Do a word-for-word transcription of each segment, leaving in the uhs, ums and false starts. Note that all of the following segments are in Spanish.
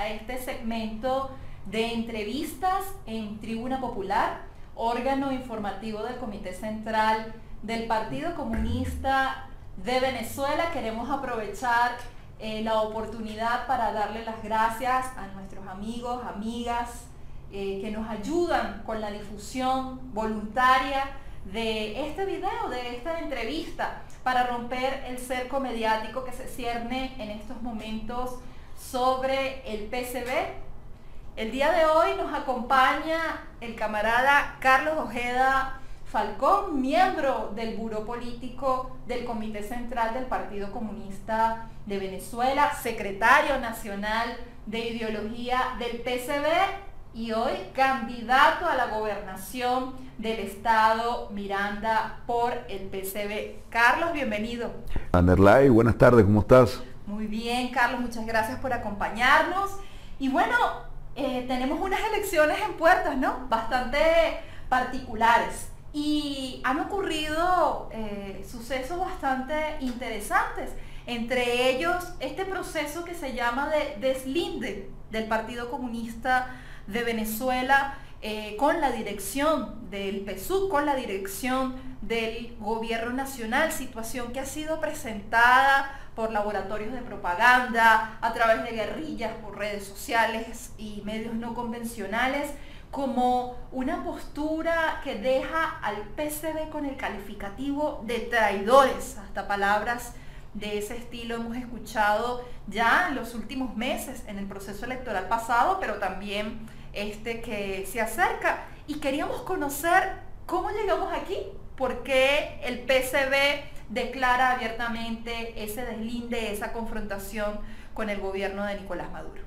a este segmento de entrevistas en Tribuna Popular, órgano informativo del Comité Central del Partido Comunista de Venezuela. Queremos aprovechar eh, la oportunidad para darle las gracias a nuestros amigos, amigas, eh, que nos ayudan con la difusión voluntaria de este video, de esta entrevista, para romper el cerco mediático que se cierne en estos momentos sobre el P C B. El día de hoy nos acompaña el camarada Carlos Ojeda Falcón, miembro del Buró Político del Comité Central del Partido Comunista de Venezuela, secretario nacional de ideología del P C B y hoy candidato a la gobernación del estado Miranda por el P C B. Carlos, bienvenido. Anderlay, buenas tardes, ¿cómo estás? Muy bien, Carlos, muchas gracias por acompañarnos. Y bueno, eh, tenemos unas elecciones en puertas, ¿no? Bastante particulares. Y han ocurrido eh, sucesos bastante interesantes. Entre ellos, este proceso que se llama de deslinde del Partido Comunista de Venezuela eh, con la dirección del P S U V, con la dirección del gobierno nacional, situación que ha sido presentada por laboratorios de propaganda, a través de guerrillas por redes sociales y medios no convencionales, como una postura que deja al P C B con el calificativo de traidores. Hasta palabras de ese estilo hemos escuchado ya en los últimos meses, en el proceso electoral pasado, pero también este que se acerca. Y queríamos conocer cómo llegamos aquí, por qué el P C B declara abiertamente ese deslinde, esa confrontación con el gobierno de Nicolás Maduro.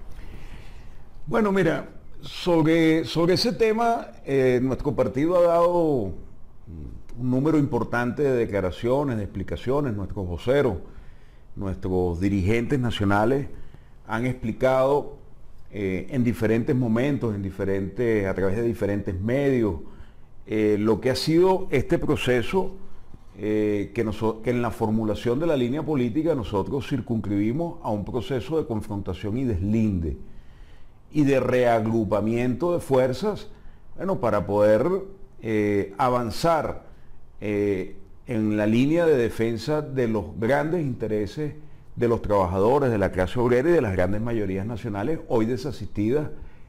Bueno, mira, sobre, sobre ese tema, eh, nuestro partido ha dado un número importante de declaraciones, de explicaciones. Nuestros voceros, nuestros dirigentes nacionales han explicado eh, en diferentes momentos, en diferentes, a través de diferentes medios, eh, lo que ha sido este proceso eh, que, nos, que en la formulación de la línea política nosotros circunscribimos a un proceso de confrontación y deslinde y de reagrupamiento de fuerzas, bueno, para poder eh, avanzar eh, en la línea de defensa de los grandes intereses de los trabajadores, de la clase obrera y de las grandes mayorías nacionales, hoy desasistidas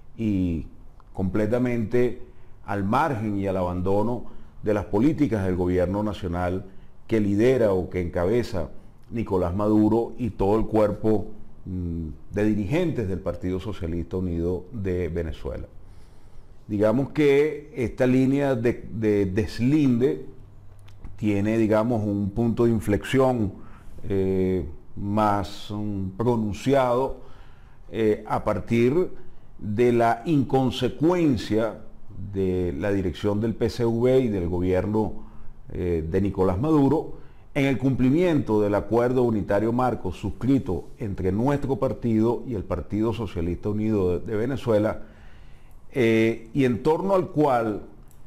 y completamente al margen y al abandono de las políticas del gobierno nacional que lidera o que encabeza Nicolás Maduro y todo el cuerpo mmm, de dirigentes del Partido Socialista Unido de Venezuela. Digamos que esta línea de, de deslinde tiene, digamos, un punto de inflexión eh, más um, pronunciado eh, a partir de la inconsecuencia de la dirección del P C V y del gobierno eh, de Nicolás Maduro en el cumplimiento del acuerdo unitario marco suscrito entre nuestro partido y el Partido Socialista Unido de, de Venezuela, eh, y en torno al cual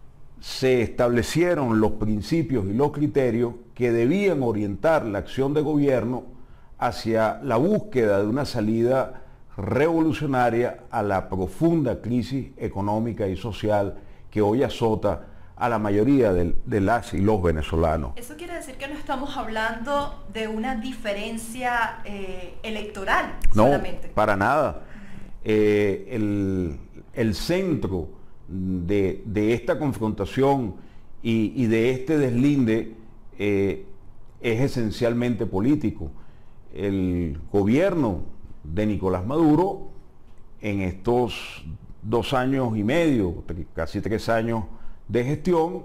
se establecieron los principios y los criterios que debían orientar la acción de gobierno hacia la búsqueda de una salida revolucionaria a la profunda crisis económica y social que hoy azota a la mayoría de, de las y los venezolanos. Eso quiere decir que no estamos hablando de una diferencia eh, electoral solamente. No, para nada. Eh, el, el centro de, de esta confrontación y, y de este deslinde eh, es esencialmente político. El gobierno de Nicolás Maduro en estos dos años y medio, casi tres años de gestión,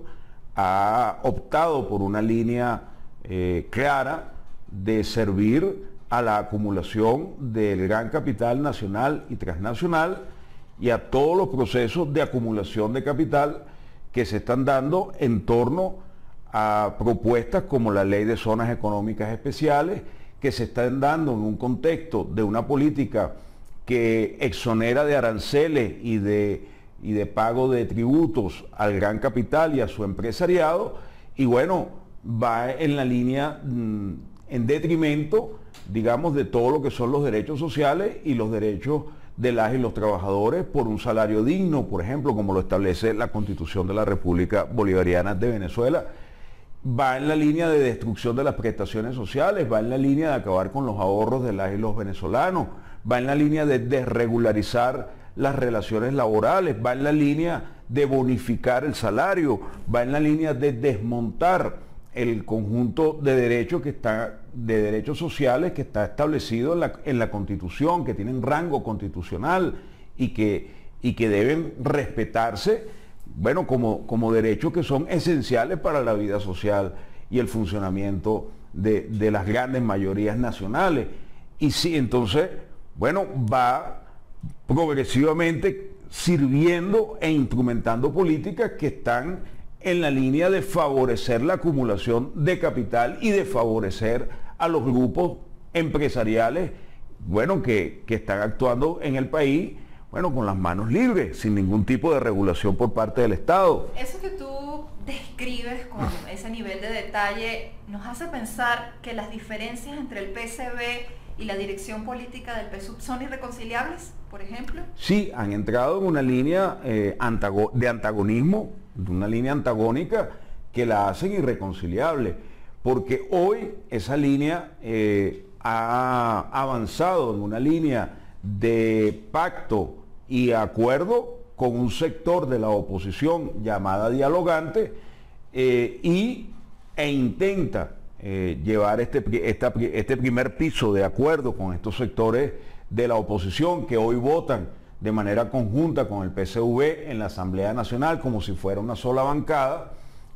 ha optado por una línea eh, clara de servir a la acumulación del gran capital nacional y transnacional y a todos los procesos de acumulación de capital que se están dando en torno a propuestas como la Ley de Zonas Económicas Especiales, que se están dando en un contexto de una política que exonera de aranceles y de, y de pago de tributos al gran capital y a su empresariado, y bueno, va en la línea, en detrimento, digamos, de todo lo que son los derechos sociales y los derechos de las y los trabajadores por un salario digno, por ejemplo, como lo establece la Constitución de la República Bolivariana de Venezuela. Va en la línea de destrucción de las prestaciones sociales, va en la línea de acabar con los ahorros de las y los venezolanos, va en la línea de desregularizar las relaciones laborales, va en la línea de bonificar el salario, va en la línea de desmontar el conjunto de derechos que está, de derechos sociales que está establecido en la, en la Constitución, que tienen rango constitucional y que, y que deben respetarse, bueno, como, como derechos que son esenciales para la vida social y el funcionamiento de, de las grandes mayorías nacionales. Y sí, entonces, bueno, va progresivamente sirviendo e instrumentando políticas que están en la línea de favorecer la acumulación de capital y de favorecer a los grupos empresariales, bueno, que, que están actuando en el país, bueno, con las manos libres, sin ningún tipo de regulación por parte del Estado. Eso que tú describes con ese nivel de detalle nos hace pensar que las diferencias entre el P S B y la dirección política del P S U V son irreconciliables, por ejemplo. Sí, han entrado en una línea eh, antago- de antagonismo, de una línea antagónica que la hacen irreconciliable, porque hoy esa línea eh, ha avanzado en una línea de pacto y acuerdo con un sector de la oposición llamada dialogante eh, y, e intenta eh, llevar este, esta, este primer piso de acuerdo con estos sectores de la oposición que hoy votan de manera conjunta con el P S V en la Asamblea Nacional como si fuera una sola bancada,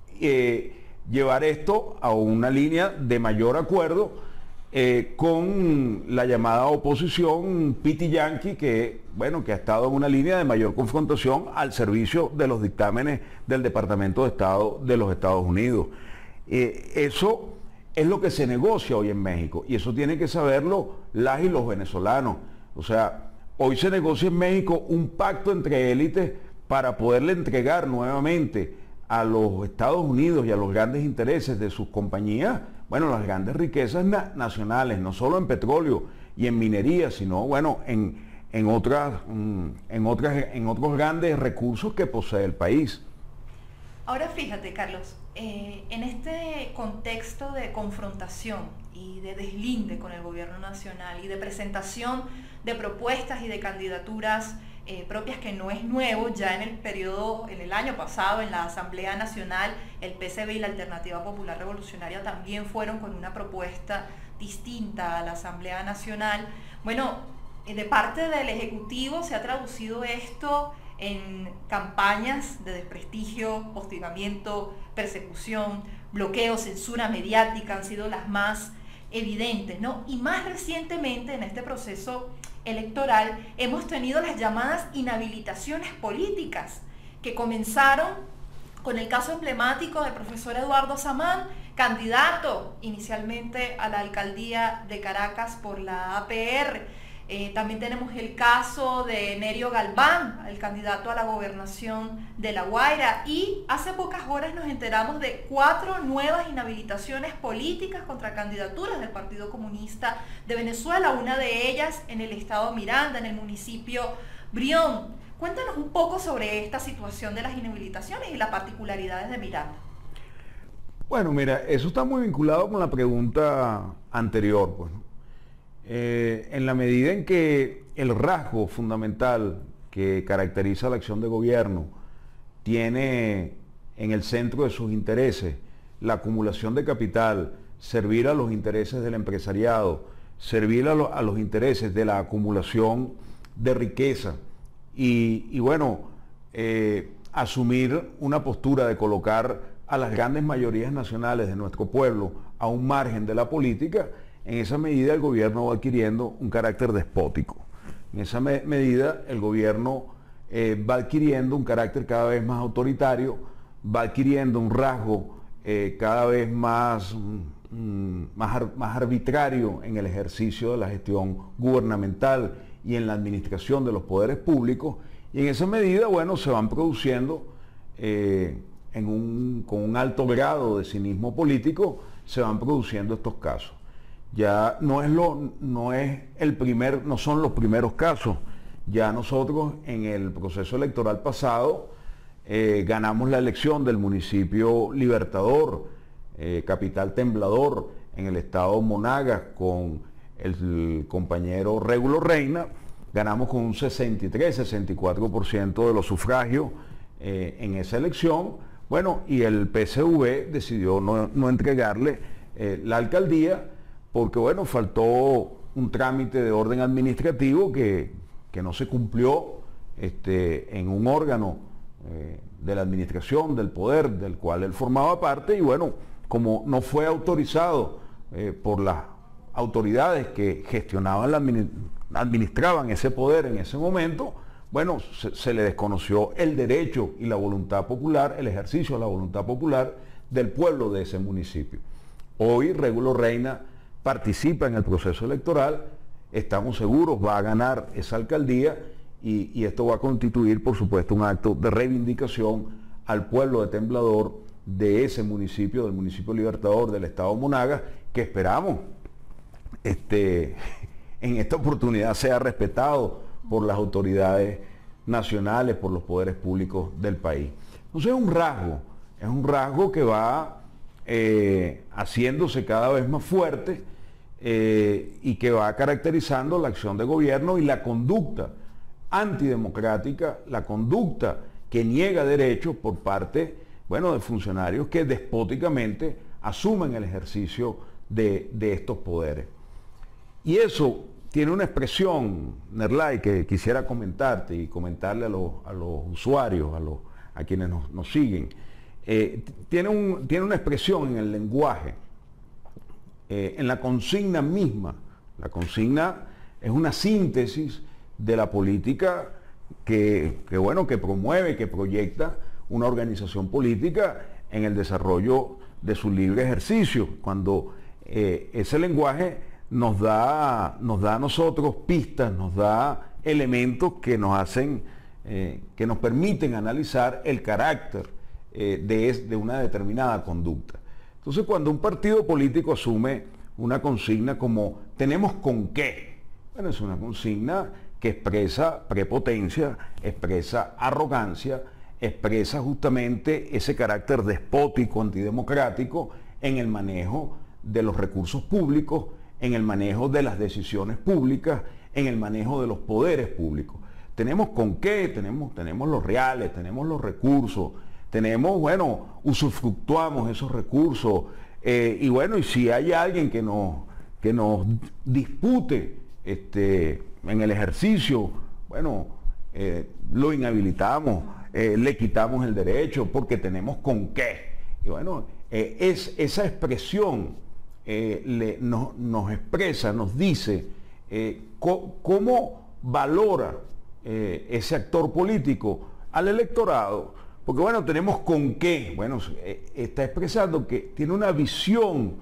eh, llevar esto a una línea de mayor acuerdo eh, con la llamada oposición Piti Yankee, que, bueno, que ha estado en una línea de mayor confrontación al servicio de los dictámenes del Departamento de Estado de los Estados Unidos. Eh, eso es lo que se negocia hoy en México y eso tienen que saberlo las y los venezolanos. O sea, hoy se negocia en México un pacto entre élites para poderle entregar nuevamente a los Estados Unidos y a los grandes intereses de sus compañías, bueno, las grandes riquezas na nacionales, no solo en petróleo y en minería, sino, bueno, en, en, otras, en, otras, en otros grandes recursos que posee el país. Ahora fíjate, Carlos, eh, en este contexto de confrontación y de deslinde con el gobierno nacional y de presentación de propuestas y de candidaturas eh, propias, que no es nuevo, ya en el periodo, en el año pasado, en la Asamblea Nacional, el P S B y la Alternativa Popular Revolucionaria también fueron con una propuesta distinta a la Asamblea Nacional. Bueno, eh, de parte del Ejecutivo se ha traducido esto en campañas de desprestigio, hostigamiento, persecución, bloqueo, censura mediática, han sido las más evidentes, ¿no? Y más recientemente en este proceso electoral hemos tenido las llamadas inhabilitaciones políticas, que comenzaron con el caso emblemático del profesor Eduardo Samán, candidato inicialmente a la alcaldía de Caracas por la A P R. Eh, también tenemos el caso de Nerio Galván, el candidato a la gobernación de La Guaira, y hace pocas horas nos enteramos de cuatro nuevas inhabilitaciones políticas contra candidaturas del Partido Comunista de Venezuela, una de ellas en el estado Miranda, en el municipio Brión. Cuéntanos un poco sobre esta situación de las inhabilitaciones y las particularidades de Miranda. Bueno, mira, eso está muy vinculado con la pregunta anterior, pues, ¿no? Eh, en la medida en que el rasgo fundamental que caracteriza la acción de gobierno tiene en el centro de sus intereses la acumulación de capital, servir a los intereses del empresariado, servir a, lo, a los intereses de la acumulación de riqueza y, y bueno, eh, asumir una postura de colocar a las grandes mayorías nacionales de nuestro pueblo a un margen de la política. En esa medida el gobierno va adquiriendo un carácter despótico. En esa me medida el gobierno eh, va adquiriendo un carácter cada vez más autoritario, va adquiriendo un rasgo eh, cada vez más, mm, más, ar más arbitrario en el ejercicio de la gestión gubernamental y en la administración de los poderes públicos. Y en esa medida, bueno, se van produciendo eh, en un, con un alto grado de cinismo político, se van produciendo estos casos. Ya no es lo, no es el primer, no son los primeros casos. Ya nosotros en el proceso electoral pasado eh, ganamos la elección del municipio Libertador, eh, capital Temblador, en el estado Monagas, con el, el compañero Régulo Reina. Ganamos con un sesenta y tres, sesenta y cuatro por ciento de los sufragios eh, en esa elección. Bueno, y el P S V decidió no, no entregarle eh, la alcaldía porque, bueno, faltó un trámite de orden administrativo que, que no se cumplió este, en un órgano eh, de la administración, del poder, del cual él formaba parte, y bueno, como no fue autorizado eh, por las autoridades que gestionaban la administración, administraban ese poder en ese momento, bueno, se, se le desconoció el derecho y la voluntad popular, el ejercicio de la voluntad popular del pueblo de ese municipio. Hoy Régulo Reina participa en el proceso electoral, estamos seguros, va a ganar esa alcaldía y, y esto va a constituir, por supuesto, un acto de reivindicación al pueblo de Temblador, de ese municipio, del municipio Libertador, del estado Monagas, que esperamos este en esta oportunidad sea respetado por las autoridades nacionales, por los poderes públicos del país. Entonces es un rasgo, es un rasgo que va eh, haciéndose cada vez más fuerte eh, y que va caracterizando la acción de gobierno y la conducta antidemocrática, la conducta que niega derechos por parte, bueno, de funcionarios que despóticamente asumen el ejercicio de, de estos poderes. Y eso tiene una expresión, Nerlay, que quisiera comentarte y comentarle a los, a los usuarios, a, los, a quienes nos, nos siguen. Eh, tiene, un, tiene una expresión en el lenguaje, eh, en la consigna misma. La consigna es una síntesis de la política que, que, bueno, que promueve, que proyecta una organización política en el desarrollo de su libre ejercicio. Cuando eh, ese lenguaje nos da, nos da a nosotros pistas, nos da elementos que nos hacen, eh, que nos permiten analizar el carácter eh, de, de una determinada conducta. Entonces, cuando un partido político asume una consigna como ¿tenemos con qué? Bueno, es una consigna que expresa prepotencia, expresa arrogancia, expresa justamente ese carácter despótico, antidemocrático en el manejo de los recursos públicos, en el manejo de las decisiones públicas, en el manejo de los poderes públicos. ¿Tenemos con qué? Tenemos, tenemos los reales, tenemos los recursos, tenemos, bueno, usufructuamos esos recursos, eh, y bueno, y si hay alguien que nos, que nos dispute este, en el ejercicio, bueno, eh, lo inhabilitamos, eh, le quitamos el derecho porque tenemos con qué. Y bueno, eh, es esa expresión Eh, le, no, nos expresa, nos dice eh, co cómo valora eh, ese actor político al electorado, porque bueno, tenemos con qué, bueno, eh, está expresando que tiene una visión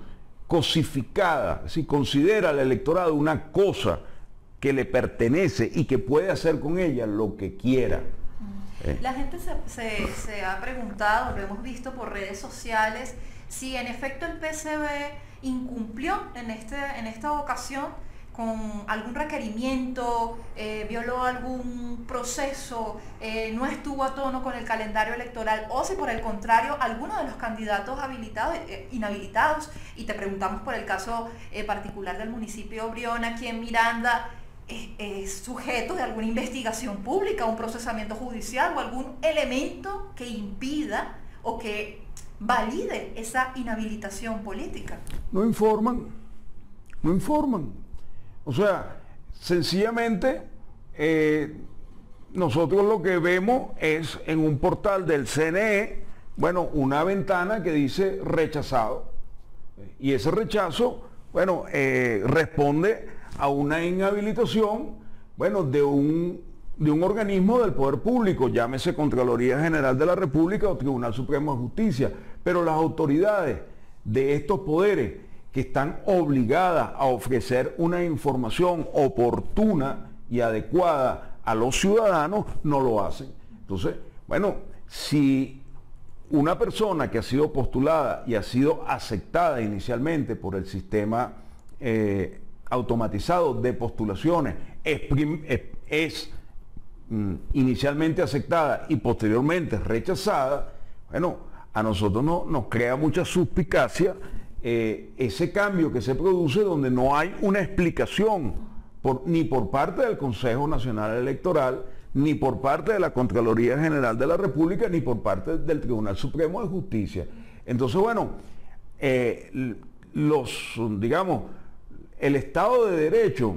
cosificada, si considera al electorado una cosa que le pertenece y que puede hacer con ella lo que quiera. Eh. La gente se, se, se ha preguntado, lo hemos visto por redes sociales, si en efecto el P S V incumplió en, este, en esta ocasión con algún requerimiento, eh, violó algún proceso, eh, no estuvo a tono con el calendario electoral, o si por el contrario alguno de los candidatos habilitados, eh, inhabilitados, y te preguntamos por el caso eh, particular del municipio Brión, aquí en Miranda, es, es sujeto de alguna investigación pública, un procesamiento judicial o algún elemento que impida o que valide esa inhabilitación política. No informan, no informan. O sea, sencillamente eh, nosotros lo que vemos es en un portal del C N E, bueno, una ventana que dice rechazado. Y ese rechazo, bueno, eh, responde a una inhabilitación, bueno, de un de un organismo del poder público, llámese Contraloría General de la República o Tribunal Supremo de Justicia, pero las autoridades de estos poderes que están obligadas a ofrecer una información oportuna y adecuada a los ciudadanos, no lo hacen. Entonces, bueno, si una persona que ha sido postulada y ha sido aceptada inicialmente por el sistema eh, automatizado de postulaciones es, es, es mm, inicialmente aceptada y posteriormente rechazada, bueno, a nosotros no, nos crea mucha suspicacia eh, ese cambio que se produce donde no hay una explicación por, ni por parte del Consejo Nacional Electoral, ni por parte de la Contraloría General de la República, ni por parte del Tribunal Supremo de Justicia. Entonces, bueno, eh, los, digamos, el Estado de Derecho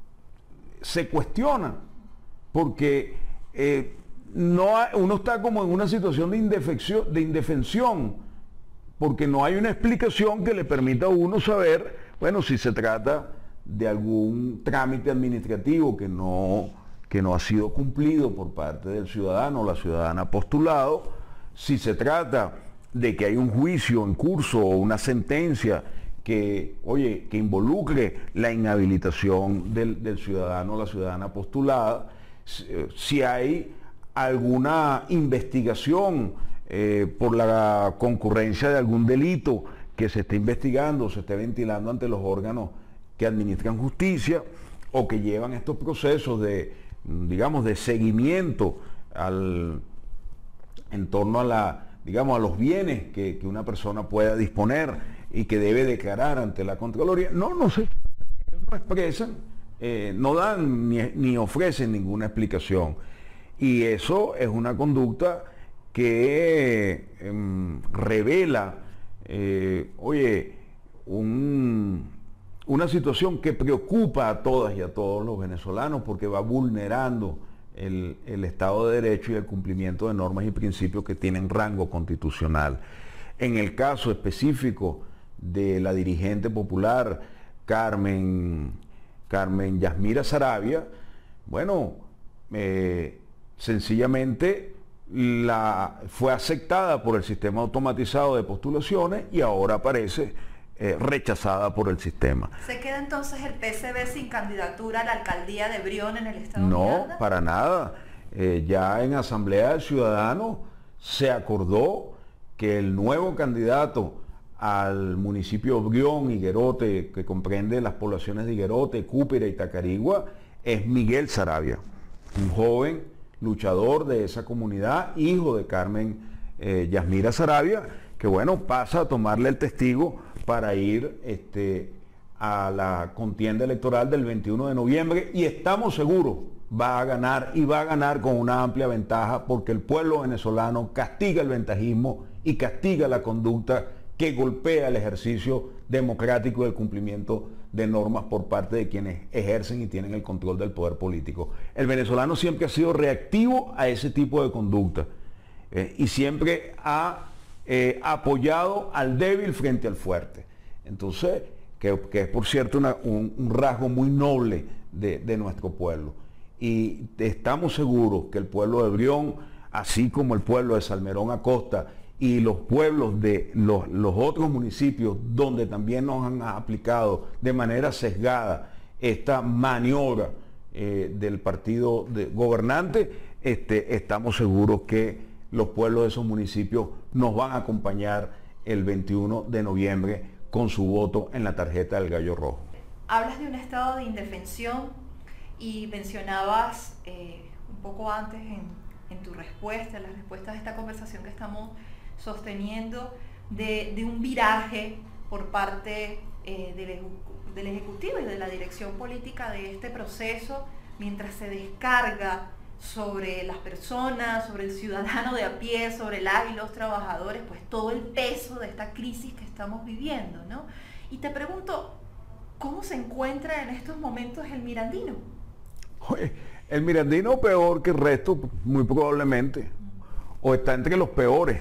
se cuestiona porque eh, no hay, uno está como en una situación de indefensión, de indefensión, porque no hay una explicación que le permita a uno saber, bueno, si se trata de algún trámite administrativo que no, que no ha sido cumplido por parte del ciudadano o la ciudadana postulado, si se trata de que hay un juicio en curso o una sentencia que, oye, que involucre la inhabilitación del, del ciudadano o la ciudadana postulada, si, si hay alguna investigación eh, por la concurrencia de algún delito que se esté investigando o se esté ventilando ante los órganos que administran justicia o que llevan estos procesos de, digamos, de seguimiento al, en torno a la, digamos, a los bienes que, que una persona pueda disponer y que debe declarar ante la Contraloría. No, no sé, ellos no expresan, eh, no dan ni, ni ofrecen ninguna explicación. Y eso es una conducta que eh, revela, eh, oye, un, una situación que preocupa a todas y a todos los venezolanos porque va vulnerando el, el Estado de Derecho y el cumplimiento de normas y principios que tienen rango constitucional. En el caso específico de la dirigente popular Carmen, Carmen Yasmira Saravia, bueno, eh, sencillamente la, fue aceptada por el sistema automatizado de postulaciones y ahora aparece eh, rechazada por el sistema. ¿Se queda entonces el P S B sin candidatura a la alcaldía de Brión en el estado no, de Miranda? No, para nada. Eh, ya en Asamblea del Ciudadano se acordó que el nuevo candidato al municipio de Brión, Higuerote, que comprende las poblaciones de Higuerote, Cúpira y Tacarigua, es Miguel Saravia, un joven luchador de esa comunidad, hijo de Carmen eh, Yasmira Saravia, que bueno, pasa a tomarle el testigo para ir este, a la contienda electoral del veintiuno de noviembre y estamos seguros va a ganar y va a ganar con una amplia ventaja porque el pueblo venezolano castiga el ventajismo y castiga la conducta que golpea el ejercicio democrático del cumplimiento de normas por parte de quienes ejercen y tienen el control del poder político. El venezolano siempre ha sido reactivo a ese tipo de conducta eh, y siempre ha eh, apoyado al débil frente al fuerte. Entonces, que, que es por cierto una, un, un rasgo muy noble de, de nuestro pueblo. Y estamos seguros que el pueblo de Brión, así como el pueblo de Salmerón Acosta, y los pueblos de los, los otros municipios donde también nos han aplicado de manera sesgada esta maniobra eh, del partido de, gobernante, este, estamos seguros que los pueblos de esos municipios nos van a acompañar el veintiuno de noviembre con su voto en la tarjeta del Gallo Rojo. Hablas de un estado de indefensión y mencionabas eh, un poco antes en, en tu respuesta, en las respuestas de esta conversación que estamos sosteniendo de, de un viraje por parte eh, del, del Ejecutivo y de la dirección política de este proceso, mientras se descarga sobre las personas, sobre el ciudadano de a pie, sobre las y los trabajadores, pues todo el peso de esta crisis que estamos viviendo, ¿no? Y te pregunto, ¿cómo se encuentra en estos momentos el mirandino? Oye, el mirandino peor que el resto, muy probablemente, o está entre los peores.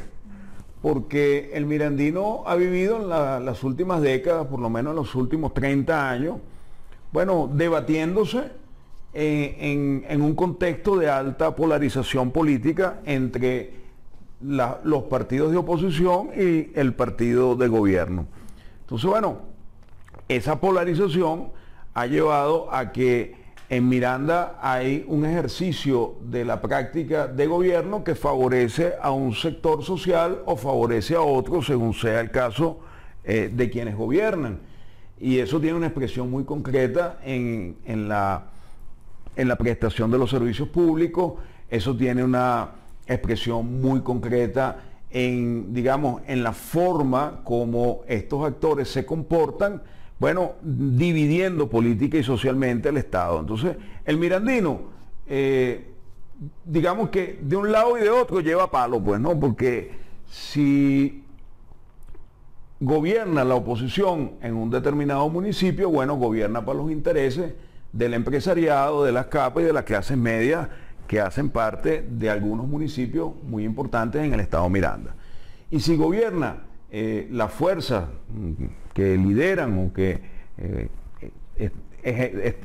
Porque el mirandino ha vivido en la, las últimas décadas, por lo menos en los últimos treinta años, bueno, debatiéndose eh, en, en un contexto de alta polarización política entre la, los partidos de oposición y el partido de gobierno. Entonces, bueno, esa polarización ha llevado a que en Miranda hay un ejercicio de la práctica de gobierno que favorece a un sector social o favorece a otro, según sea el caso eh, de quienes gobiernan. Y eso tiene una expresión muy concreta en, en, la, en la prestación de los servicios públicos. Eso tiene una expresión muy concreta en, digamos, en la forma como estos actores se comportan, bueno, dividiendo política y socialmente el Estado. Entonces, el mirandino, eh, digamos que de un lado y de otro lleva palo, pues, ¿no? Porque si gobierna la oposición en un determinado municipio, bueno, gobierna para los intereses del empresariado, de las capas y de las clases medias que hacen parte de algunos municipios muy importantes en el estado Miranda. Y si gobierna eh, las fuerzas que lideran o que eh, eh, eh,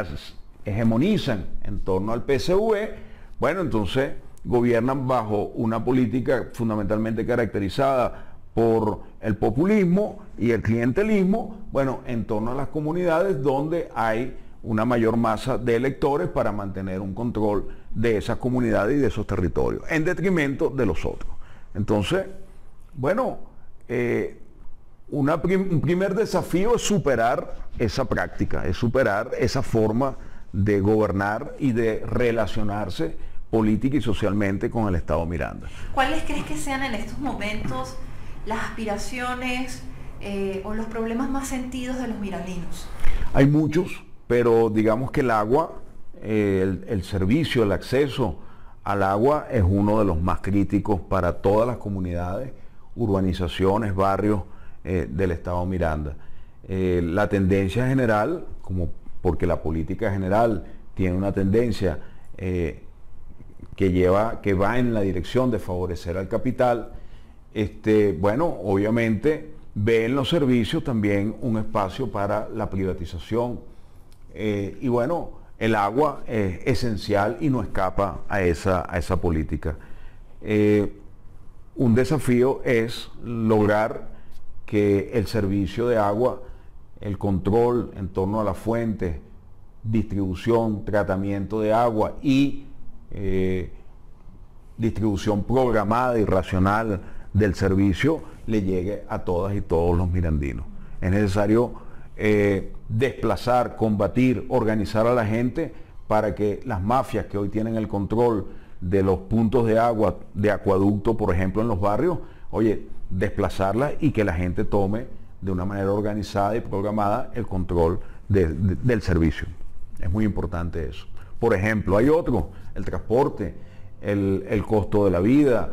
hegemonizan en torno al P S V, bueno, entonces gobiernan bajo una política fundamentalmente caracterizada por el populismo y el clientelismo, bueno, en torno a las comunidades donde hay una mayor masa de electores para mantener un control de esas comunidades y de esos territorios, en detrimento de los otros. Entonces, bueno, eh, una prim un primer desafío es superar esa práctica, es superar esa forma de gobernar y de relacionarse política y socialmente con el Estado Miranda. ¿Cuáles crees que sean en estos momentos las aspiraciones eh, o los problemas más sentidos de los mirandinos? Hay muchos, pero digamos que el agua, eh, el, el servicio, el acceso al agua es uno de los más críticos para todas las comunidades, urbanizaciones, barrios eh, del Estado Miranda. Eh, la tendencia general, como porque la política general tiene una tendencia eh, que lleva, que va en la dirección de favorecer al capital, este, bueno, obviamente ve en los servicios también un espacio para la privatización. Eh, y bueno, el agua es esencial y no escapa a esa, a esa política. Eh, un desafío es lograr que el servicio de agua, el control en torno a las fuentes, distribución, tratamiento de agua y eh, distribución programada y racional del servicio le llegue a todas y todos los mirandinos. Es necesario eh, desplazar, combatir, organizar a la gente para que las mafias que hoy tienen el control de los puntos de agua, de acueducto, por ejemplo, en los barrios, oye, desplazarlas y que la gente tome de una manera organizada y programada el control de, de, del servicio. Es muy importante eso. Por ejemplo, hay otro, el transporte, el, el costo de la vida,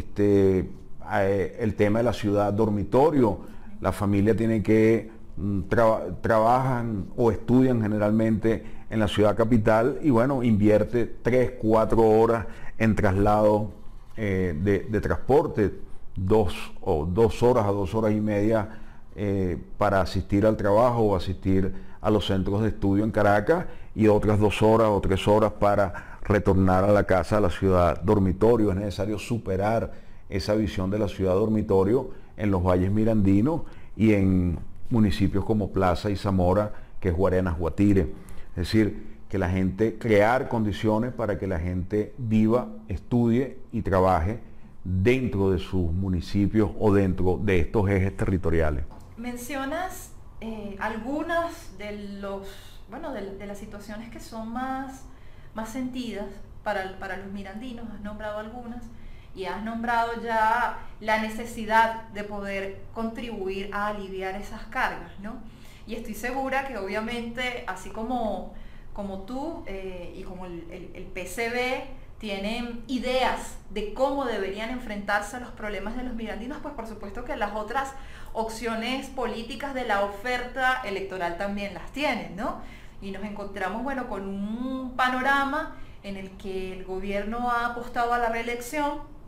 este, eh, el tema de la ciudad dormitorio. La familia tiene que tra trabajan o estudian generalmente en la ciudad capital y bueno, invierte tres, cuatro horas en traslado eh, de, de transporte, dos o dos horas a dos horas y media eh, para asistir al trabajo o asistir a los centros de estudio en Caracas y otras dos horas o tres horas para retornar a la casa, a la ciudad dormitorio. Es necesario superar esa visión de la ciudad dormitorio en los valles mirandinos y en municipios como Plaza y Zamora, que es Guarenas, Guatire. Es decir, que la gente, crear condiciones para que la gente viva, estudie y trabaje dentro de sus municipios o dentro de estos ejes territoriales. Mencionas eh, algunas de los, bueno, de, de las situaciones que son más, más sentidas para, para los mirandinos, has nombrado algunas. Y has nombrado ya la necesidad de poder contribuir a aliviar esas cargas, ¿no? Y estoy segura que obviamente, así como, como tú eh, y como el, el, el P C B tienen ideas de cómo deberían enfrentarse a los problemas de los mirandinos, pues por supuesto que las otras opciones políticas de la oferta electoral también las tienen, ¿no? Y nos encontramos, bueno, con un panorama en el que el gobierno ha apostado a la reelección.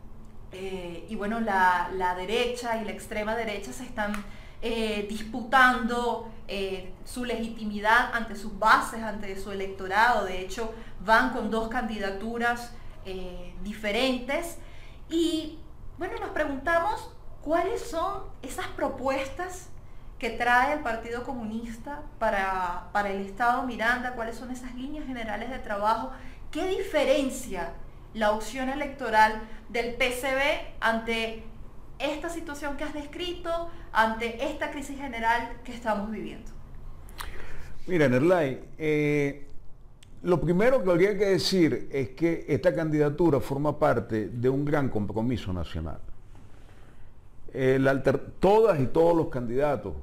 Eh, y bueno, la, la derecha y la extrema derecha se están eh, disputando eh, su legitimidad ante sus bases, ante su electorado. De hecho, van con dos candidaturas eh, diferentes. Y bueno, nos preguntamos cuáles son esas propuestas que trae el Partido Comunista para, para el Estado Miranda, cuáles son esas líneas generales de trabajo, qué diferencia la opción electoral del P C B ante esta situación que has descrito, ante esta crisis general que estamos viviendo. Mira, Nerlay, eh, lo primero que habría que decir es que esta candidatura forma parte de un gran compromiso nacional. El alter, todas y todos los candidatos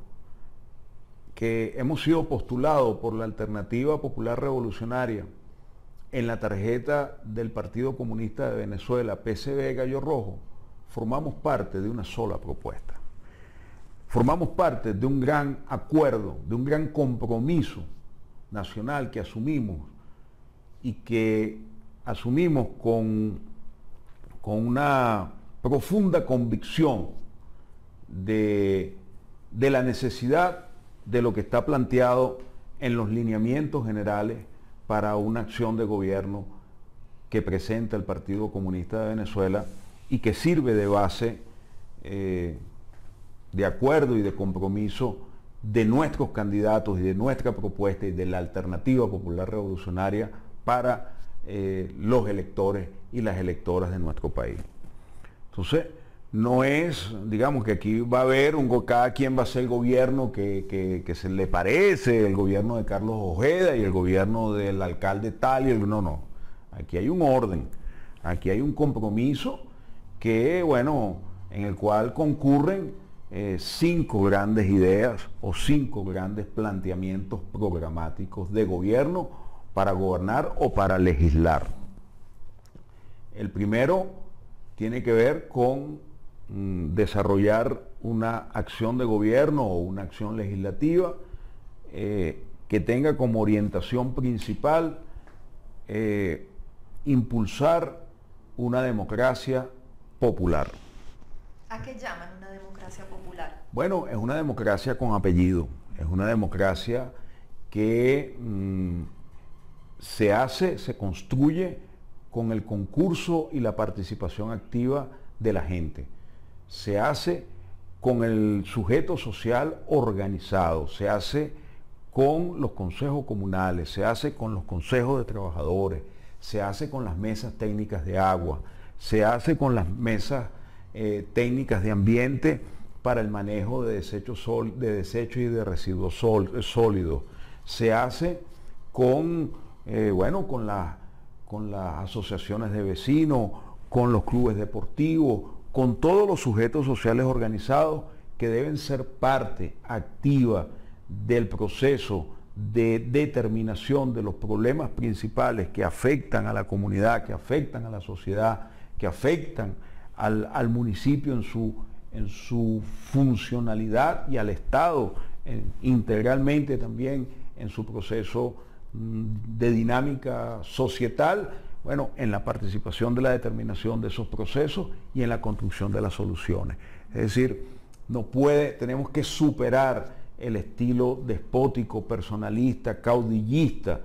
que hemos sido postulados por la Alternativa Popular Revolucionaria en la tarjeta del Partido Comunista de Venezuela, P C V Gallo Rojo, formamos parte de una sola propuesta. Formamos parte de un gran acuerdo, de un gran compromiso nacional que asumimos y que asumimos con, con una profunda convicción de, de la necesidad de lo que está planteado en los lineamientos generales para una acción de gobierno que presenta el Partido Comunista de Venezuela y que sirve de base, eh, de acuerdo y de compromiso de nuestros candidatos y de nuestra propuesta y de la Alternativa Popular Revolucionaria para eh, los electores y las electoras de nuestro país. Entonces, no es, digamos, que aquí va a haber un, cada quien va a ser el gobierno que, que, que se le parece, el gobierno de Carlos Ojeda y el gobierno del alcalde tal y el, no, no. Aquí hay un orden, aquí hay un compromiso que, bueno, en el cual concurren eh, cinco grandes ideas o cinco grandes planteamientos programáticos de gobierno para gobernar o para legislar. El primero tiene que ver con desarrollar una acción de gobierno o una acción legislativa eh, que tenga como orientación principal eh, impulsar una democracia popular. ¿A qué llaman una democracia popular? Bueno, es una democracia con apellido, es una democracia que mmm, se hace, se construye con el concurso y la participación activa de la gente. Se hace con el sujeto social organizado, se hace con los consejos comunales, se hace con los consejos de trabajadores, se hace con las mesas técnicas de agua, se hace con las mesas eh, técnicas de ambiente para el manejo de desechos, sol, de desechos y de residuos sol, sólidos, se hace con, eh, bueno, con, la, con las asociaciones de vecinos, con los clubes deportivos, con todos los sujetos sociales organizados que deben ser parte activa del proceso de determinación de los problemas principales que afectan a la comunidad, que afectan a la sociedad, que afectan al, al municipio en su, en su funcionalidad y al Estado en, integralmente también en su proceso mm, de dinámica societal. Bueno, en la participación de la determinación de esos procesos y en la construcción de las soluciones. Es decir, no puede, tenemos que superar el estilo despótico, personalista, caudillista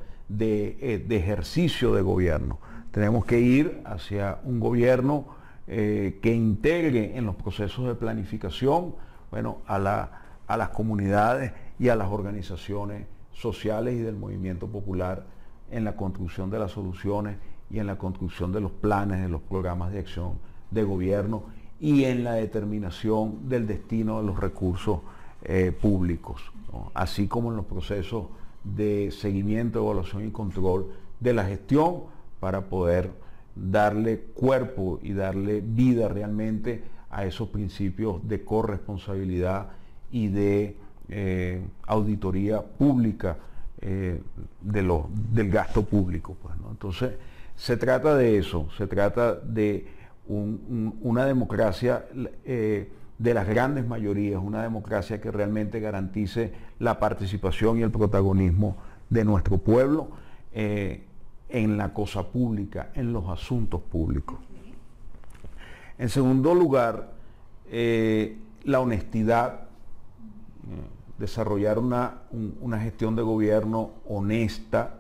de, de ejercicio de gobierno. Tenemos que ir hacia un gobierno eh, que integre en los procesos de planificación, bueno, a, la, a las comunidades y a las organizaciones sociales y del movimiento popular en la construcción de las soluciones y en la construcción de los planes, de los programas de acción de gobierno y en la determinación del destino de los recursos eh, públicos, ¿no? Así como en los procesos de seguimiento, evaluación y control de la gestión para poder darle cuerpo y darle vida realmente a esos principios de corresponsabilidad y de eh, auditoría pública eh, de lo, del gasto público, pues, ¿no? Entonces, se trata de eso, se trata de un, un, una democracia eh, de las grandes mayorías, una democracia que realmente garantice la participación y el protagonismo de nuestro pueblo eh, en la cosa pública, en los asuntos públicos. En segundo lugar, eh, la honestidad, eh, desarrollar una, un, una gestión de gobierno honesta,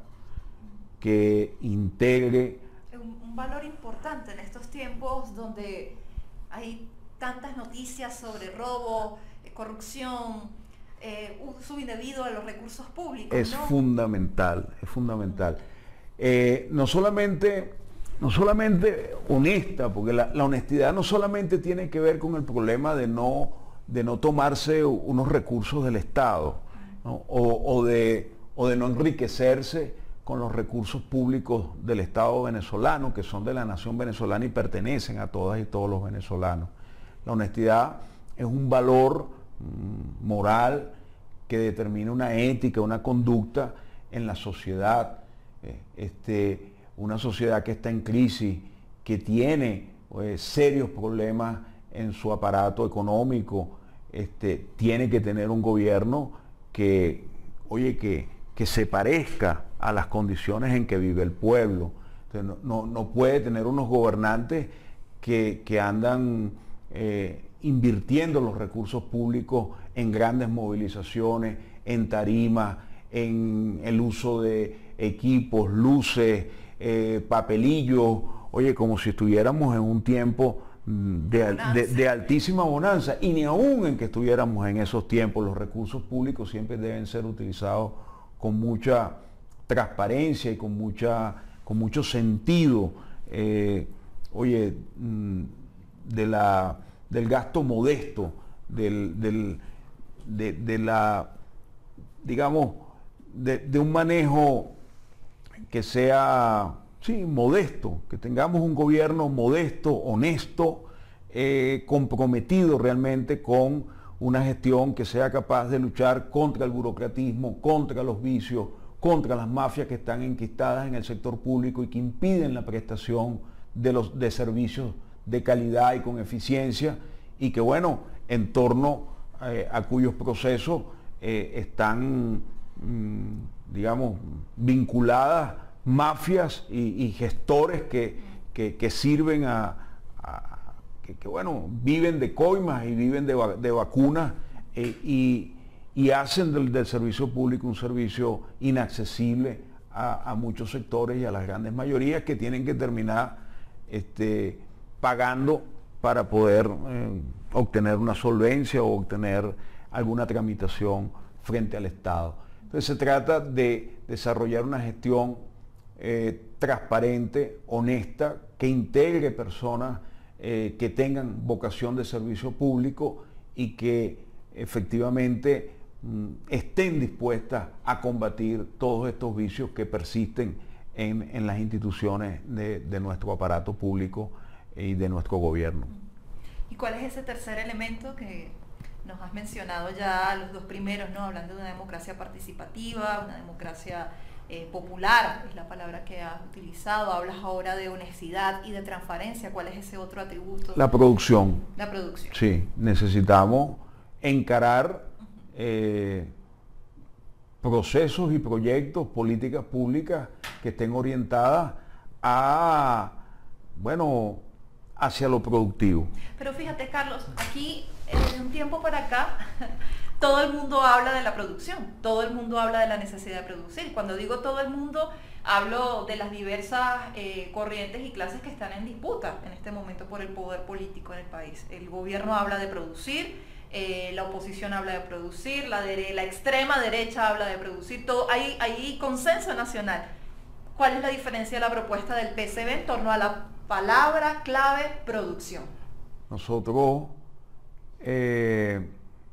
que integre. Un, un valor importante en estos tiempos donde hay tantas noticias sobre robo, eh, corrupción, eh, uso indebido de los recursos públicos. Es ¿no? fundamental, es fundamental. Eh, no solamente, no solamente honesta, porque la, la honestidad no solamente tiene que ver con el problema de no, de no tomarse unos recursos del Estado, ¿no? o, o, de, o de no enriquecerse con los recursos públicos del Estado venezolano, que son de la nación venezolana y pertenecen a todas y todos los venezolanos. La honestidad es un valor mm, moral que determina una ética, una conducta en la sociedad. Eh, este, una sociedad que está en crisis, que tiene eh, serios problemas en su aparato económico, este, tiene que tener un gobierno que, oye, que, que se parezca a las condiciones en que vive el pueblo. Entonces, no, no, no puede tener unos gobernantes que, que andan eh, invirtiendo los recursos públicos en grandes movilizaciones, en tarimas, en el uso de equipos, luces, eh, papelillos, oye, como si estuviéramos en un tiempo de, de, de altísima bonanza, y ni aún en que estuviéramos en esos tiempos, los recursos públicos siempre deben ser utilizados con mucha transparencia y con, mucha, con mucho sentido, eh, oye, de la, del gasto modesto, del, del, de, de la, digamos, de, de un manejo que sea, sí, modesto, que tengamos un gobierno modesto, honesto, eh, comprometido realmente con una gestión que sea capaz de luchar contra el burocratismo, contra los vicios, contra las mafias que están enquistadas en el sector público y que impiden la prestación de, los, de servicios de calidad y con eficiencia, y que, bueno, en torno eh, a cuyos procesos eh, están, mmm, digamos, vinculadas mafias y, y gestores que, que, que sirven a, a que, que, bueno, viven de coimas y viven de, de vacunas eh, y, y hacen del, del servicio público un servicio inaccesible a, a muchos sectores y a las grandes mayorías, que tienen que terminar este, pagando para poder eh, obtener una solvencia o obtener alguna tramitación frente al Estado. Entonces se trata de desarrollar una gestión eh, transparente, honesta, que integre personas eh, que tengan vocación de servicio público y que efectivamente mm, estén dispuestas a combatir todos estos vicios que persisten en, en las instituciones de, de nuestro aparato público y de nuestro gobierno. ¿Y cuál es ese tercer elemento que nos has mencionado ya, los dos primeros, ¿no? Hablando de una democracia participativa, una democracia eh, popular, es la palabra que has utilizado, hablas ahora de honestidad y de transparencia, ¿cuál es ese otro atributo? La producción. La producción. Sí, necesitamos encarar eh, procesos y proyectos, políticas públicas que estén orientadas a, bueno, hacia lo productivo. Pero fíjate, Carlos, aquí de un tiempo para acá todo el mundo habla de la producción, todo el mundo habla de la necesidad de producir. Cuando digo todo el mundo, hablo de las diversas eh, corrientes y clases que están en disputa en este momento por el poder político en el país. El gobierno habla de producir, eh, la oposición habla de producir, la, de, la extrema derecha habla de producir, todo, hay, hay consenso nacional. ¿Cuál es la diferencia de la propuesta del P S B en torno a la palabra clave producción? Nosotros eh,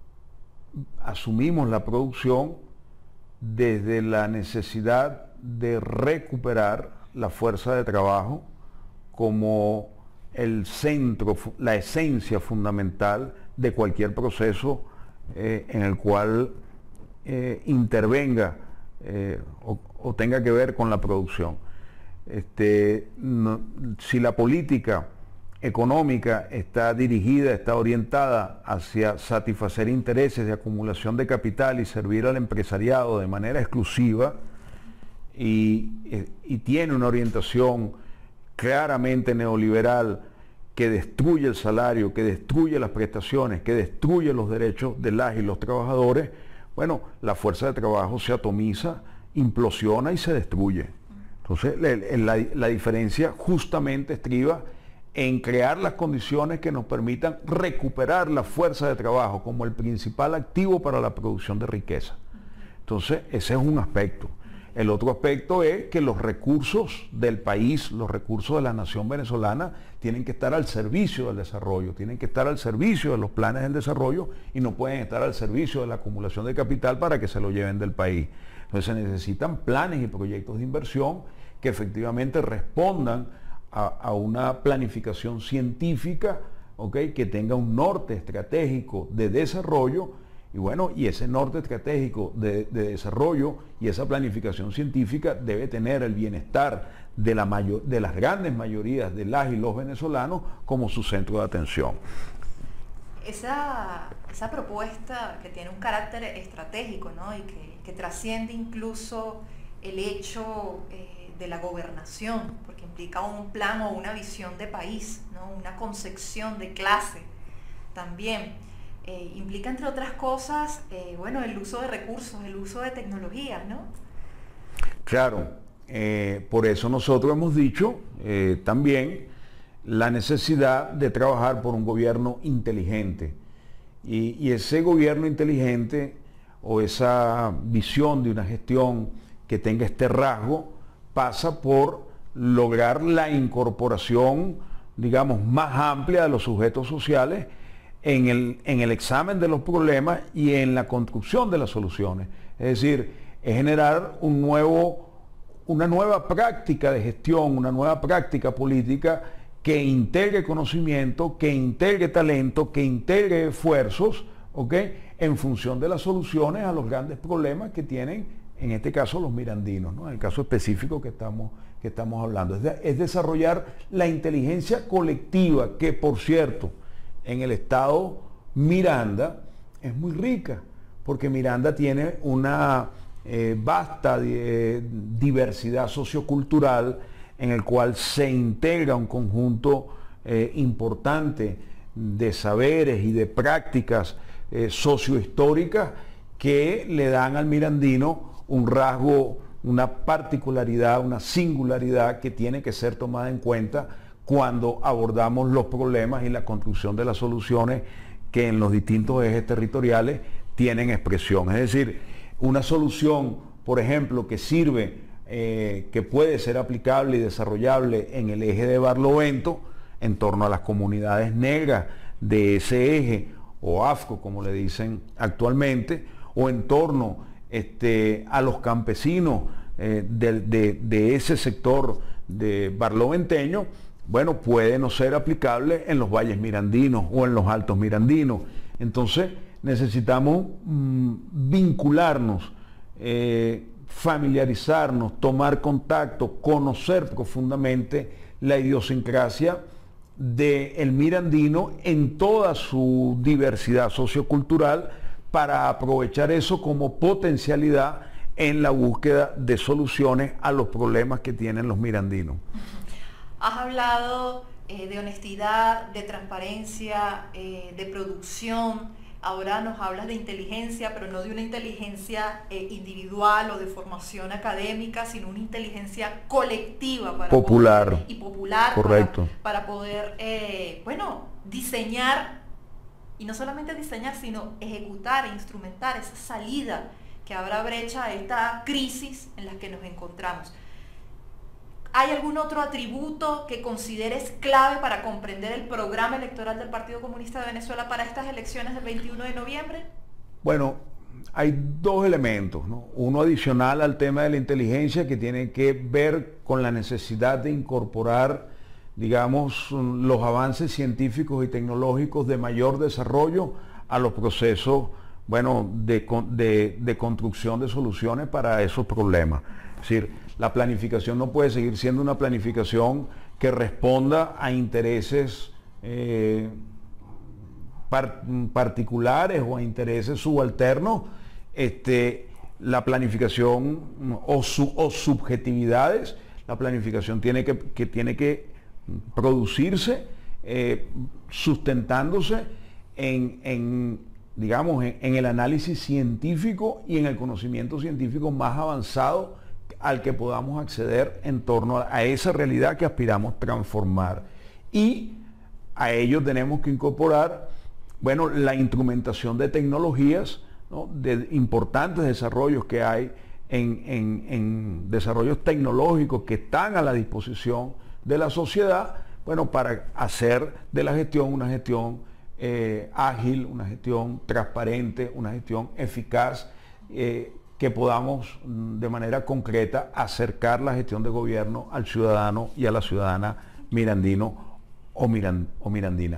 asumimos la producción desde la necesidad de recuperar la fuerza de trabajo como el centro, la esencia fundamental de cualquier proceso eh, en el cual eh, intervenga eh, o, o tenga que ver con la producción. Este, no, si la política económica está dirigida, está orientada hacia satisfacer intereses de acumulación de capital y servir al empresariado de manera exclusiva y, y tiene una orientación claramente neoliberal que destruye el salario, que destruye las prestaciones, que destruye los derechos de las y los trabajadores, bueno, la fuerza de trabajo se atomiza, implosiona y se destruye. Entonces, la, la, la diferencia justamente estriba en crear las condiciones que nos permitan recuperar la fuerza de trabajo como el principal activo para la producción de riqueza. Entonces, ese es un aspecto. El otro aspecto es que los recursos del país, los recursos de la nación venezolana, tienen que estar al servicio del desarrollo, tienen que estar al servicio de los planes del desarrollo y no pueden estar al servicio de la acumulación de capital para que se lo lleven del país. Entonces se necesitan planes y proyectos de inversión que efectivamente respondan a, a una planificación científica, ¿okay?, que tenga un norte estratégico de desarrollo. Y bueno, y ese norte estratégico de, de desarrollo y esa planificación científica debe tener el bienestar de, la mayor, de las grandes mayorías de las y los venezolanos como su centro de atención. Esa, esa propuesta que tiene un carácter estratégico, ¿no?, y que, que trasciende incluso el hecho eh, de la gobernación, porque implica un plan o una visión de país, ¿no?, una concepción de clase también. Eh, implica, entre otras cosas, eh, bueno, el uso de recursos, el uso de tecnologías, ¿no? Claro, eh, por eso nosotros hemos dicho eh, también la necesidad de trabajar por un gobierno inteligente. Y, y ese gobierno inteligente o esa visión de una gestión que tenga este rasgo pasa por lograr la incorporación, digamos, más amplia de los sujetos sociales En el, en el examen de los problemas y en la construcción de las soluciones. Es decir, es generar un nuevo, una nueva práctica de gestión, una nueva práctica política que integre conocimiento, que integre talento, que integre esfuerzos, ¿okay?, en función de las soluciones a los grandes problemas que tienen, en este caso, los mirandinos, ¿no?, en el caso específico que estamos, que estamos hablando. Es, de, es desarrollar la inteligencia colectiva, que, por cierto, en el estado Miranda es muy rica, porque Miranda tiene una eh, vasta eh, diversidad sociocultural en el cual se integra un conjunto eh, importante de saberes y de prácticas eh, sociohistóricas que le dan al mirandino un rasgo, una particularidad, una singularidad que tiene que ser tomada en cuenta cuando abordamos los problemas y la construcción de las soluciones que en los distintos ejes territoriales tienen expresión. Es decir, una solución, por ejemplo, que sirve, eh, que puede ser aplicable y desarrollable en el eje de Barlovento, en torno a las comunidades negras de ese eje, o AFCO, como le dicen actualmente, o en torno este, a los campesinos eh, de, de, de ese sector de barloventeño, bueno, puede no ser aplicable en los valles mirandinos o en los altos mirandinos. Entonces necesitamos mmm, vincularnos, eh, familiarizarnos, tomar contacto, conocer profundamente la idiosincrasia del mirandino en toda su diversidad sociocultural para aprovechar eso como potencialidad en la búsqueda de soluciones a los problemas que tienen los mirandinos. Has hablado eh, de honestidad, de transparencia, eh, de producción. Ahora nos hablas de inteligencia, pero no de una inteligencia eh, individual o de formación académica, sino una inteligencia colectiva para popular poder, y popular correcto. para, para poder, eh, bueno, diseñar, y no solamente diseñar, sino ejecutar e instrumentar esa salida que habrá brecha a esta crisis en la que nos encontramos. ¿Hay algún otro atributo que consideres clave para comprender el programa electoral del Partido Comunista de Venezuela para estas elecciones del veintiuno de noviembre? Bueno, hay dos elementos, ¿no? Uno adicional al tema de la inteligencia, que tiene que ver con la necesidad de incorporar, digamos, los avances científicos y tecnológicos de mayor desarrollo a los procesos, bueno, de, de, de construcción de soluciones para esos problemas. Es decir, la planificación no puede seguir siendo una planificación que responda a intereses eh, par particulares o a intereses subalternos. Este, la planificación o, su, o subjetividades, la planificación tiene que, que, tiene que producirse eh, sustentándose en, en digamos, en, en el análisis científico y en el conocimiento científico más avanzado al que podamos acceder en torno a, a esa realidad que aspiramos transformar. Y a ello tenemos que incorporar, bueno, la instrumentación de tecnologías, ¿no?, de importantes desarrollos que hay en, en, en desarrollos tecnológicos que están a la disposición de la sociedad, bueno, para hacer de la gestión una gestión eh, ágil, una gestión transparente, una gestión eficaz, eh, que podamos de manera concreta acercar la gestión de gobierno al ciudadano y a la ciudadana mirandino o, miran, o mirandina.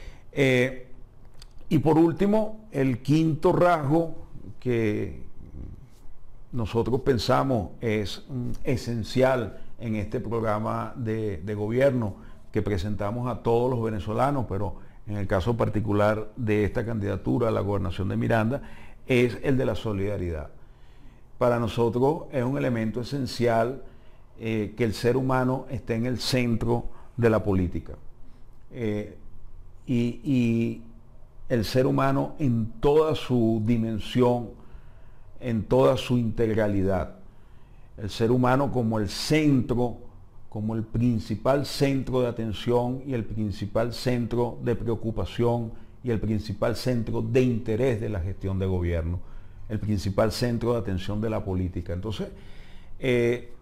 Eh, y por último, el quinto rasgo que nosotros pensamos es um, esencial en este programa de, de gobierno que presentamos a todos los venezolanos, pero en el caso particular de esta candidatura a la gobernación de Miranda, es el de la solidaridad. Para nosotros es un elemento esencial eh, que el ser humano esté en el centro de la política. Eh, y, y el ser humano en toda su dimensión, en toda su integralidad. El ser humano como el centro, como el principal centro de atención y el principal centro de preocupación y el principal centro de interés de la gestión de gobierno, el principal centro de atención de la política. Entonces, eh,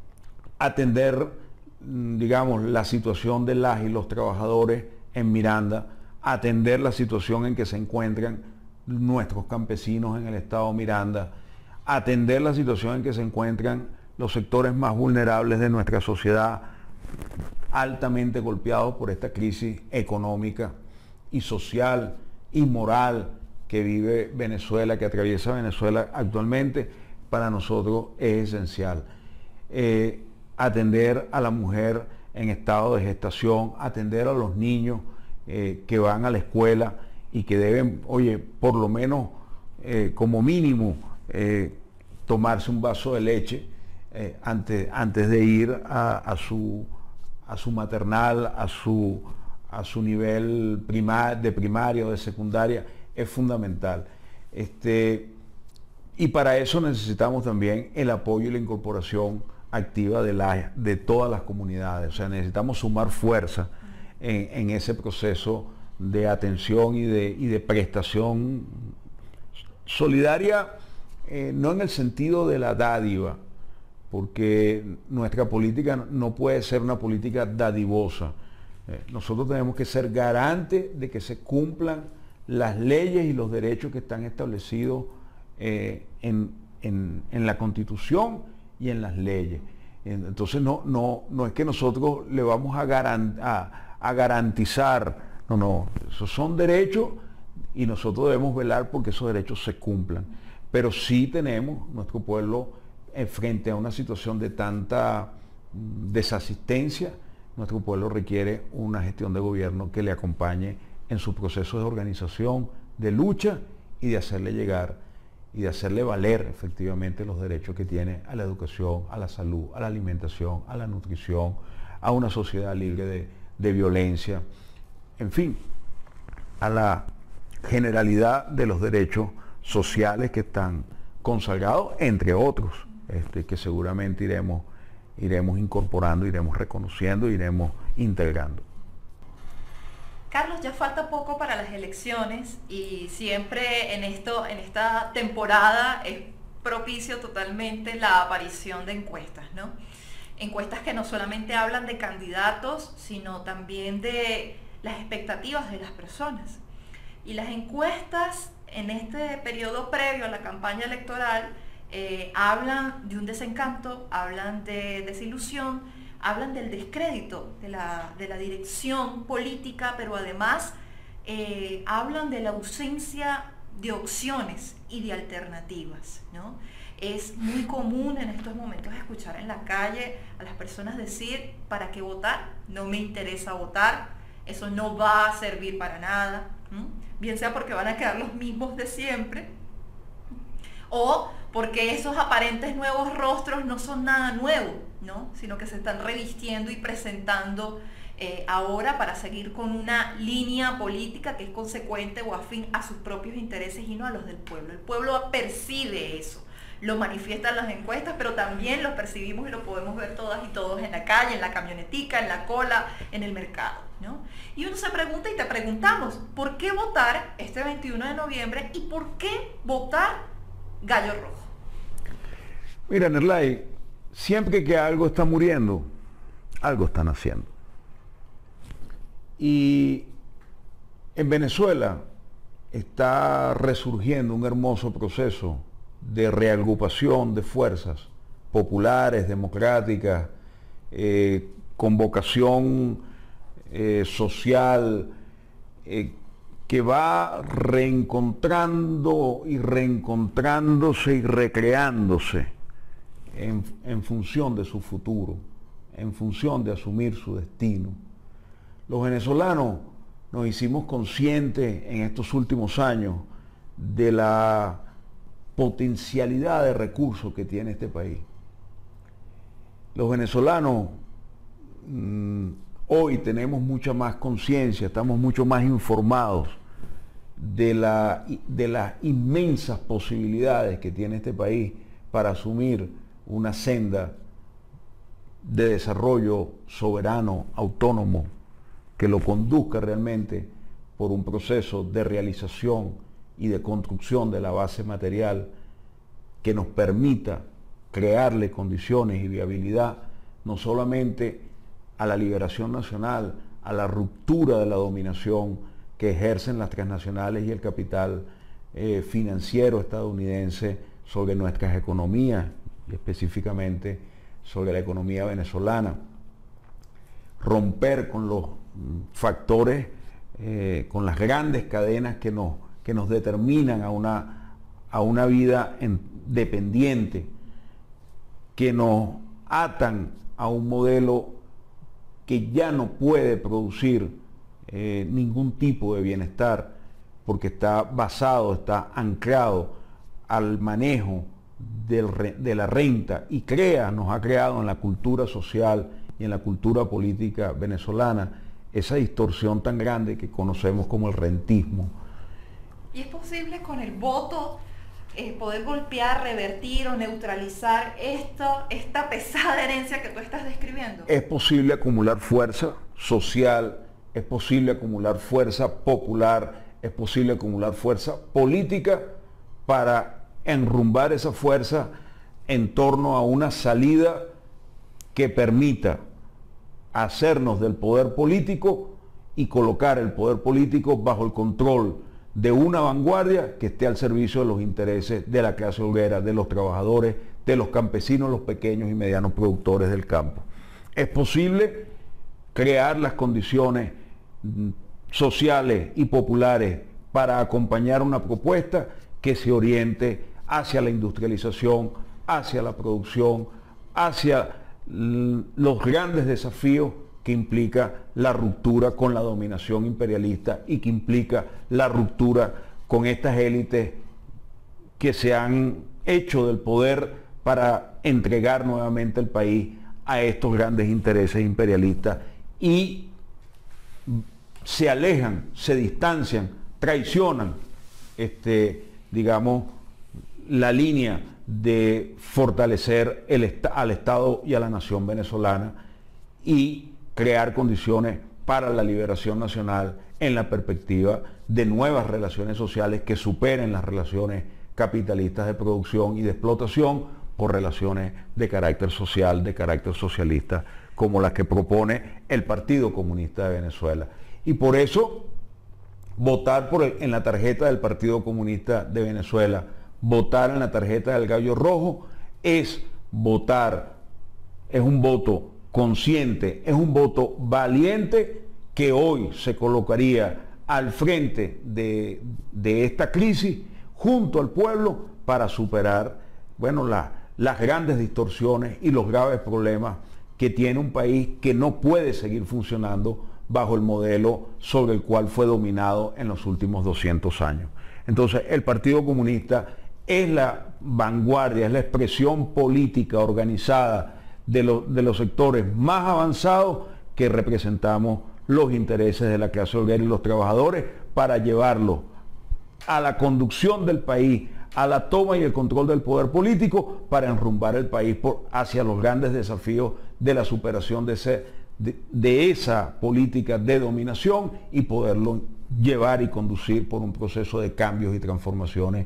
atender, digamos, la situación de las y los trabajadores en Miranda, atender la situación en que se encuentran nuestros campesinos en el estado Miranda, atender la situación en que se encuentran los sectores más vulnerables de nuestra sociedad, altamente golpeados por esta crisis económica y social y moral que vive Venezuela, que atraviesa Venezuela actualmente, para nosotros es esencial. Eh, atender a la mujer en estado de gestación, atender a los niños eh, que van a la escuela y que deben, oye, por lo menos eh, como mínimo eh, tomarse un vaso de leche eh, antes, antes de ir a, a, su, a su maternal, a su, a su nivel primar, de primaria o de secundaria, es fundamental. Este, y para eso necesitamos también el apoyo y la incorporación activa de, la, de todas las comunidades. O sea, necesitamos sumar fuerza en, en ese proceso de atención y de, y de prestación solidaria, eh, no en el sentido de la dádiva, porque nuestra política no puede ser una política dadivosa. Eh, nosotros tenemos que ser garantes de que se cumplan las leyes y los derechos que están establecidos eh, en, en, en la Constitución y en las leyes. Entonces no, no, no es que nosotros le vamos a, garan, a, a garantizar, no, no, esos son derechos y nosotros debemos velar porque esos derechos se cumplan. Pero sí tenemos, nuestro pueblo, eh, frente a una situación de tanta mm, desasistencia, nuestro pueblo requiere una gestión de gobierno que le acompañe en su proceso de organización, de lucha y de hacerle llegar y de hacerle valer efectivamente los derechos que tiene a la educación, a la salud, a la alimentación, a la nutrición, a una sociedad libre de, de violencia, en fin, a la generalidad de los derechos sociales que están consagrados, entre otros, este, que seguramente iremos, iremos incorporando, iremos reconociendo, iremos integrando. Carlos, ya falta poco para las elecciones y siempre en, esto, en esta temporada es propicio totalmente la aparición de encuestas, ¿no? Encuestas que no solamente hablan de candidatos, sino también de las expectativas de las personas. Y las encuestas en este periodo previo a la campaña electoral eh, hablan de un desencanto, hablan de desilusión, hablan del descrédito de la, de la dirección política, pero además eh, hablan de la ausencia de opciones y de alternativas, ¿no? Es muy común en estos momentos escuchar en la calle a las personas decir, ¿para qué votar? No me interesa votar, eso no va a servir para nada, ¿no? Bien sea porque van a quedar los mismos de siempre, o porque esos aparentes nuevos rostros no son nada nuevo, ¿no? Sino que se están revistiendo y presentando eh, ahora para seguir con una línea política que es consecuente o afín a sus propios intereses y no a los del pueblo. El pueblo percibe eso, lo manifiestan las encuestas, pero también lo percibimos y lo podemos ver todas y todos en la calle, en la camionetica, en la cola, en el mercado, ¿no? Y uno se pregunta y te preguntamos, ¿por qué votar este veintiuno de noviembre y por qué votar Gallo Rojo? Mira, Nerlay, siempre que algo está muriendo, algo están haciendo. Y en Venezuela está resurgiendo un hermoso proceso de reagrupación de fuerzas populares, democráticas, eh, con vocación eh, social, eh, que va reencontrando y reencontrándose y recreándose en, en función de su futuro, en función de asumir su destino. Los venezolanos nos hicimos conscientes en estos últimos años de la potencialidad de recursos que tiene este país. Los venezolanos mmm, hoy tenemos mucha más conciencia, estamos mucho más informados de, la, de las inmensas posibilidades que tiene este país para asumir una senda de desarrollo soberano, autónomo, que lo conduzca realmente por un proceso de realización y de construcción de la base material que nos permita crearle condiciones y viabilidad no solamente a la liberación nacional, a la ruptura de la dominación que ejercen las transnacionales y el capital eh, financiero estadounidense sobre nuestras economías y específicamente sobre la economía venezolana. Romper con los factores, eh, con las grandes cadenas que nos, que nos determinan a una, a una vida en, dependiente, que nos atan a un modelo que ya no puede producir eh, ningún tipo de bienestar porque está basado, está anclado al manejo del, de la renta y crea, nos ha creado en la cultura social y en la cultura política venezolana esa distorsión tan grande que conocemos como el rentismo. ¿Y es posible con el voto eh, poder golpear, revertir o neutralizar esto, esta pesada herencia que tú estás describiendo? Es posible acumular fuerza social, es posible acumular fuerza popular, es posible acumular fuerza política para enrumbar esa fuerza en torno a una salida que permita hacernos del poder político y colocar el poder político bajo el control de una vanguardia que esté al servicio de los intereses de la clase obrera, de los trabajadores, de los campesinos, los pequeños y medianos productores del campo. Es posible crear las condiciones sociales y populares para acompañar una propuesta que se oriente hacia la industrialización, hacia la producción, hacia los grandes desafíos que implica la ruptura con la dominación imperialista y que implica la ruptura con estas élites que se han hecho del poder para entregar nuevamente el país a estos grandes intereses imperialistas y se alejan, se distancian, traicionan, este, digamos, la línea de fortalecer el est- al Estado y a la nación venezolana y crear condiciones para la liberación nacional en la perspectiva de nuevas relaciones sociales que superen las relaciones capitalistas de producción y de explotación por relaciones de carácter social, de carácter socialista, como las que propone el Partido Comunista de Venezuela. Y por eso, votar por el, en la tarjeta del Partido Comunista de Venezuela, votar en la tarjeta del Gallo Rojo, es votar, es un voto consciente, es un voto valiente que hoy se colocaría al frente de, de esta crisis junto al pueblo para superar, bueno, la, las grandes distorsiones y los graves problemas que tiene un país que no puede seguir funcionando bajo el modelo sobre el cual fue dominado en los últimos doscientos años. Entonces, el Partido Comunista es la vanguardia, es la expresión política organizada de, lo, de los sectores más avanzados que representamos los intereses de la clase obrera y los trabajadores para llevarlo a la conducción del país, a la toma y el control del poder político para enrumbar el país por, hacia los grandes desafíos de la superación de, ese, de, de esa política de dominación y poderlo llevar y conducir por un proceso de cambios y transformaciones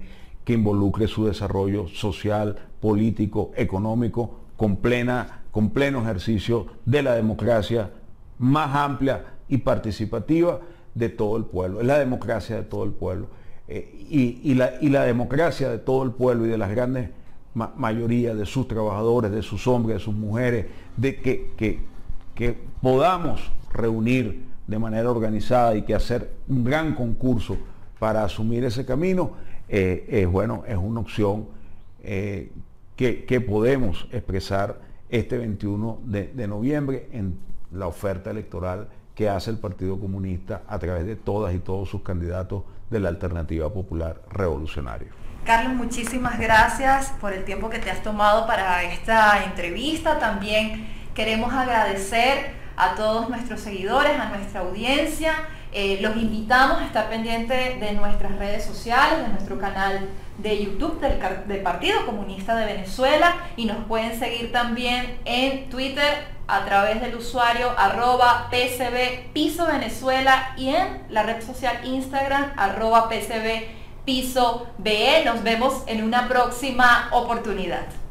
que involucre su desarrollo social, político, económico, con, plena, con pleno ejercicio de la democracia más amplia y participativa de todo el pueblo. Es la democracia de todo el pueblo. Eh, y, y, la, y la democracia de todo el pueblo y de las grandes ma mayorías de sus trabajadores, de sus hombres, de sus mujeres, de que, que, que podamos reunir de manera organizada y que hacer un gran concurso para asumir ese camino, eh, es, bueno, es una opción eh, que, que podemos expresar este veintiuno de noviembre en la oferta electoral que hace el Partido Comunista a través de todas y todos sus candidatos de la Alternativa Popular Revolucionaria. Carlos, muchísimas gracias por el tiempo que te has tomado para esta entrevista. También queremos agradecer a todos nuestros seguidores, a nuestra audiencia. Eh, los invitamos a estar pendientes de nuestras redes sociales, de nuestro canal de YouTube del, del Partido Comunista de Venezuela, y nos pueden seguir también en Twitter a través del usuario arroba pcb piso Venezuela y en la red social Instagram arroba pcb piso be. Nos vemos en una próxima oportunidad.